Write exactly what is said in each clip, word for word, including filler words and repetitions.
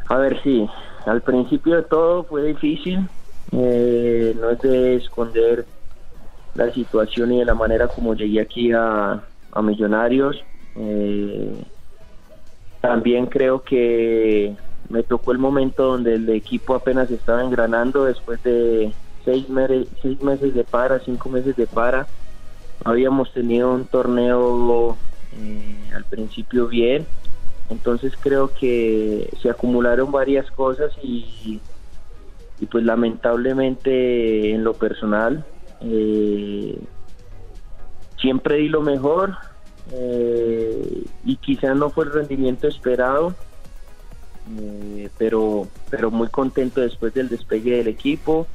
A ver, sí, al principio de todo fue difícil, eh, no es de esconder la situación y de la manera como llegué aquí a, a Millonarios. Eh, también creo que me tocó el momento donde el equipo apenas estaba engranando después de seis, mere- seis meses de para, cinco meses de para. Habíamos tenido un torneo eh, al principio bien, entonces creo que se acumularon varias cosas y, y pues lamentablemente en lo personal eh, siempre di lo mejor eh, y quizás no fue el rendimiento esperado, eh, pero, pero muy contento después del despegue del equipo.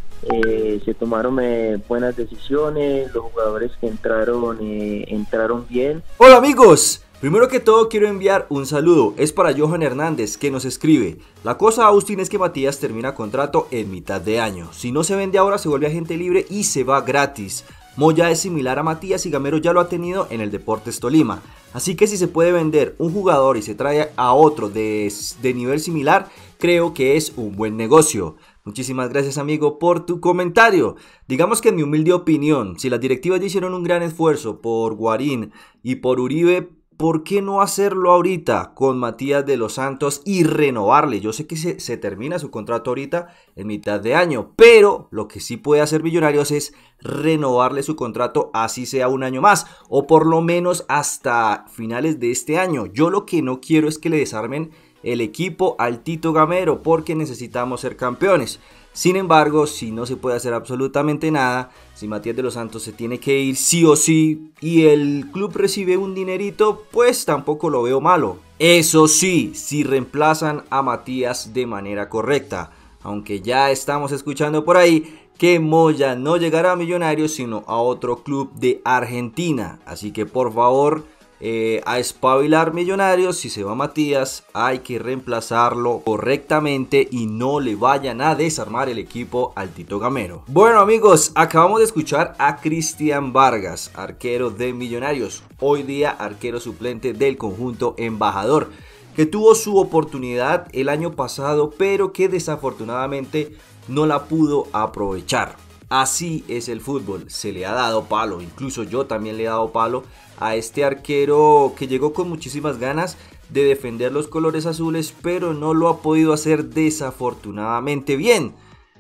Eh, se tomaron eh, buenas decisiones, los jugadores que entraron eh, entraron bien. Hola amigos, primero que todo quiero enviar un saludo, es para Johan Hernández que nos escribe: la cosa, Austin, es que Matías termina contrato en mitad de año, si no se vende ahora se vuelve agente libre y se va gratis. Moya es similar a Matías y Gamero ya lo ha tenido en el Deportes Tolima, así que si se puede vender un jugador y se trae a otro de, de nivel similar, creo que es un buen negocio. Muchísimas gracias, amigo, por tu comentario. Digamos que en mi humilde opinión, si las directivas ya hicieron un gran esfuerzo por Guarín y por Uribe, ¿por qué no hacerlo ahorita con Matías de los Santos y renovarle? Yo sé que se, se termina su contrato ahorita en mitad de año, pero lo que sí puede hacer Millonarios es renovarle su contrato, así sea un año más, o por lo menos hasta finales de este año. Yo lo que no quiero es que le desarmen el equipo al Tito Gamero, porque necesitamos ser campeones. Sin embargo, si no se puede hacer absolutamente nada, si Matías de los Santos se tiene que ir sí o sí y el club recibe un dinerito, pues tampoco lo veo malo. Eso sí, si reemplazan a Matías de manera correcta, aunque ya estamos escuchando por ahí que Moya no llegará a Millonarios sino a otro club de Argentina. Así que por favor, Eh, a espabilar Millonarios. Si se va Matías, hay que reemplazarlo correctamente y no le vayan a desarmar el equipo al Tito Gamero. Bueno amigos, acabamos de escuchar a Cristian Vargas, arquero de Millonarios, hoy día arquero suplente del conjunto embajador, que tuvo su oportunidad el año pasado, pero que desafortunadamente no la pudo aprovechar. Así es el fútbol, se le ha dado palo, incluso yo también le he dado palo a este arquero que llegó con muchísimas ganas de defender los colores azules, pero no lo ha podido hacer desafortunadamente bien.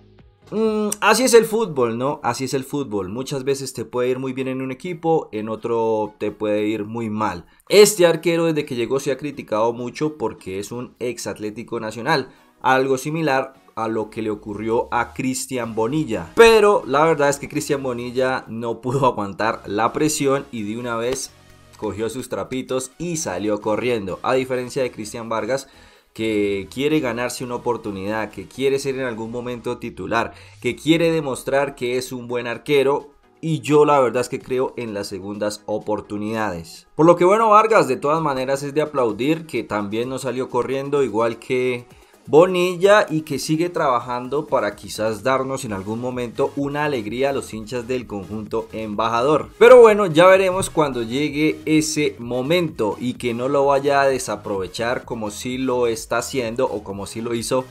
Mm, así es el fútbol, ¿no? Así es el fútbol. Muchas veces te puede ir muy bien en un equipo, en otro te puede ir muy mal. Este arquero desde que llegó se ha criticado mucho porque es un ex Atlético Nacional, algo similar a lo que le ocurrió a Cristian Bonilla, pero la verdad es que Cristian Bonilla no pudo aguantar la presión y de una vez cogió sus trapitos y salió corriendo, a diferencia de Cristian Vargas, que quiere ganarse una oportunidad, que quiere ser en algún momento titular, que quiere demostrar que es un buen arquero. Y yo la verdad es que creo en las segundas oportunidades. Por lo que bueno, Vargas de todas maneras es de aplaudir que también no salió corriendo igual que Bonilla y que sigue trabajando para quizás darnos en algún momento una alegría a los hinchas del conjunto embajador. Pero bueno, ya veremos cuando llegue ese momento y que no lo vaya a desaprovechar como si lo está haciendo o como si lo hizo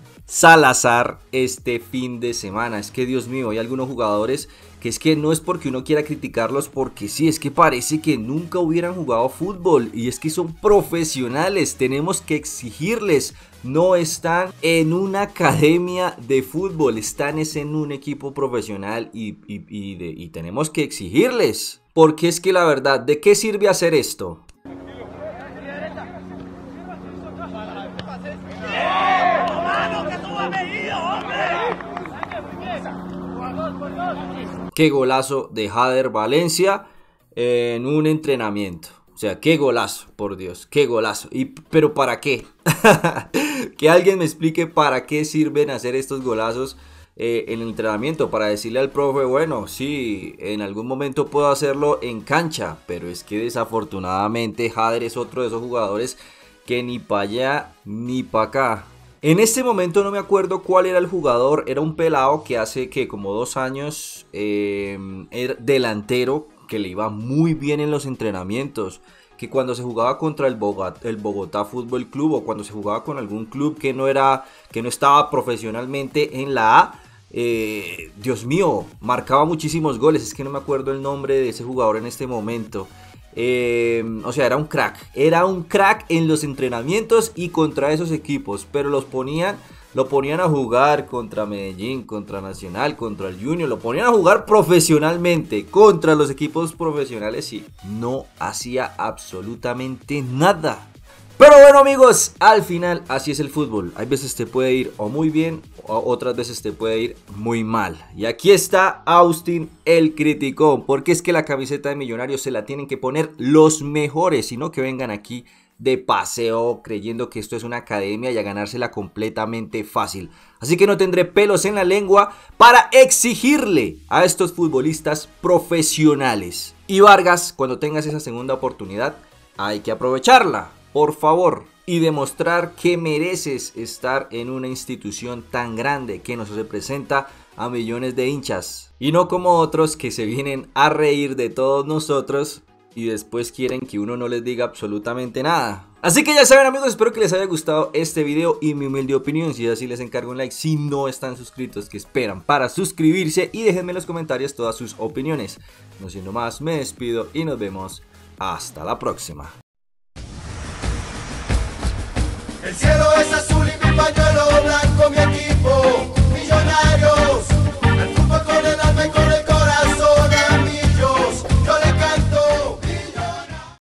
Salazar este fin de semana. Es que Dios mío, hay algunos jugadores que es que no es porque uno quiera criticarlos, porque sí, es que parece que nunca hubieran jugado fútbol y es que son profesionales, tenemos que exigirles. No están en una academia de fútbol, están en un equipo profesional y, y, y, de, y tenemos que exigirles, porque es que la verdad, ¿de qué sirve hacer esto? Qué golazo de Jader Valencia en un entrenamiento. O sea, qué golazo, por Dios, qué golazo. Y, ¿pero para qué? Que alguien me explique para qué sirven hacer estos golazos eh, en el entrenamiento. Para decirle al profe, bueno, sí, en algún momento puedo hacerlo en cancha. Pero es que desafortunadamente Jader es otro de esos jugadores que ni para allá ni para acá. En este momento no me acuerdo cuál era el jugador. Era un pelado que hace que como dos años eh, era delantero, que le iba muy bien en los entrenamientos, que cuando se jugaba contra el Bogotá, el Bogotá Fútbol Club, o cuando se jugaba con algún club que no era, que no estaba profesionalmente en la A, eh, Dios mío, marcaba muchísimos goles. Es que no me acuerdo el nombre de ese jugador en este momento. Eh, o sea, era un crack, era un crack en los entrenamientos y contra esos equipos, pero los ponían, lo ponían a jugar contra Medellín, contra Nacional, contra el Junior, lo ponían a jugar profesionalmente contra los equipos profesionales y no hacía absolutamente nada. Pero bueno, amigos, al final así es el fútbol. Hay veces te puede ir o muy bien, o otras veces te puede ir muy mal. Y aquí está Austin el criticón, porque es que la camiseta de Millonarios se la tienen que poner los mejores, y no que vengan aquí de paseo creyendo que esto es una academia y a ganársela completamente fácil. Así que no tendré pelos en la lengua para exigirle a estos futbolistas profesionales. Y Vargas, cuando tengas esa segunda oportunidad, hay que aprovecharla, por favor, y demostrar que mereces estar en una institución tan grande que nos representa a millones de hinchas, y no como otros que se vienen a reír de todos nosotros y después quieren que uno no les diga absolutamente nada. Así que ya saben, amigos, espero que les haya gustado este video y mi humilde opinión. Si es así, les encargo un like. Si no están suscritos, ¿qué esperan para suscribirse? Y déjenme en los comentarios todas sus opiniones. No siendo más, me despido y nos vemos hasta la próxima. El cielo es azul.